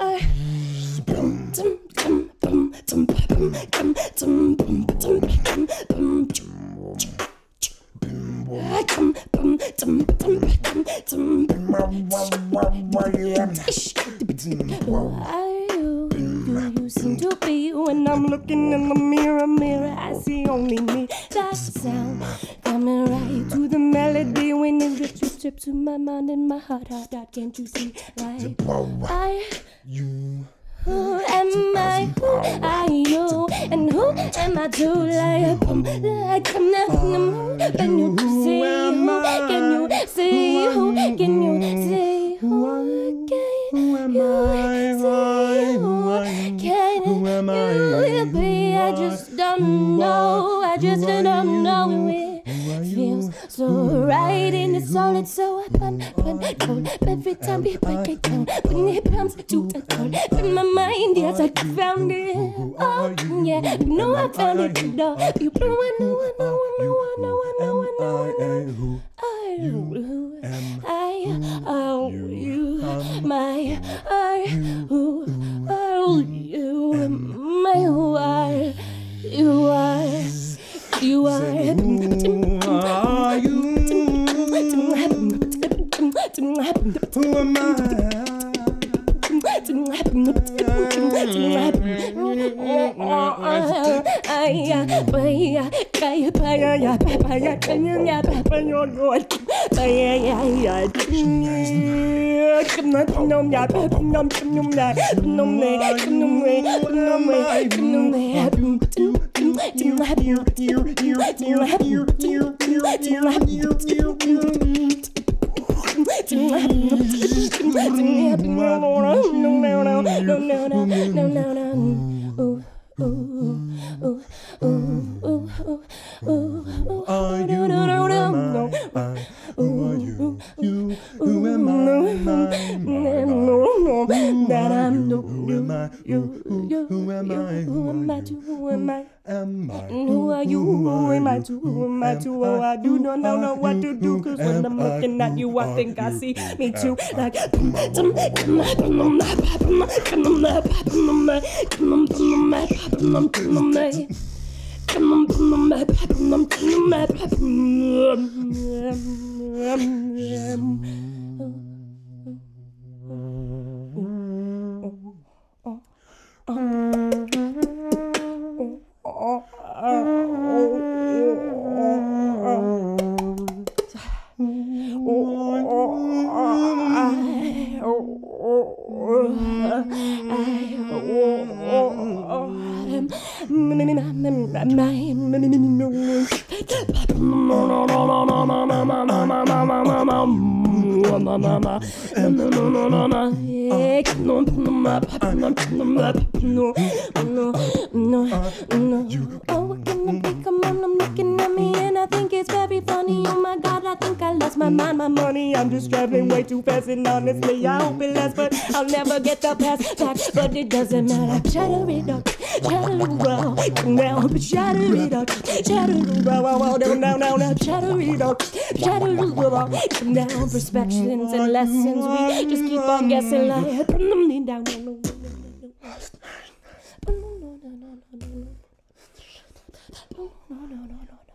You seem to be when I'm looking in the mirror, I see only me. That sound coming right to the melody when it gets trip to my mind and my heart. Can't you see? Like who am I? Who are you? And who am I to like come now? Can you see who? Can you see who? Can you see who? Can you be? I just don't know. I just don't know. It feels so right in the soul. It's so cold. Every time we break it down, when it comes to the cold, in my mind, yes, I found it. Oh, yeah, you know I found it. You know, I know. You are. Who am I? Who are you? Who am I to? Who am I to? Oh, I do not know what to do. Cause when I'm looking at you, I think I see me too. Like I'm looking at me and I think it's very funny. Oh my God, I think I lost my mind, my money. I'm just traveling way too fast, and honestly, I hope it lasts, but I'll never get the pass back. But it doesn't matter. Shatter it up, shatter it up, now, shatter it up, shatter it up, now, shatter it up, shatter it up, now, perspectives and lessons. We just keep on guessing like, put them down. No.